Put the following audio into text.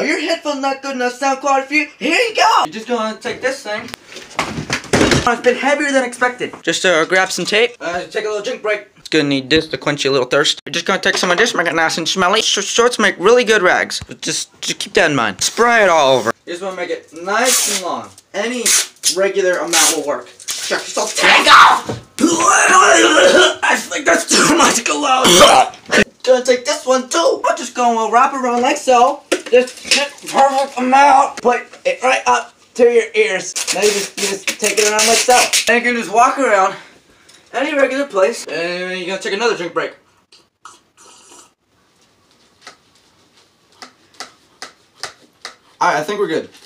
Are your headphones not good enough sound quality for you? Here you go! You're just gonna take this thing. It's been heavier than expected. Just grab some tape. Take a little drink break. It's gonna need this to quench your little thirst. You're just gonna take some of this, make it nice and smelly. Shorts make really good rags. But just keep that in mind. Spray it all over. You just wanna make it nice and long. Any regular amount will work. Check yourself. There you go! I think that's too much cologne. Gonna take this one too. I'm just gonna wrap it around like so. Just perfect amount. Put it right up to your ears. Now you just take it around like so. And you can just walk around any regular place. And you're gonna take another drink break. Alright, I think we're good.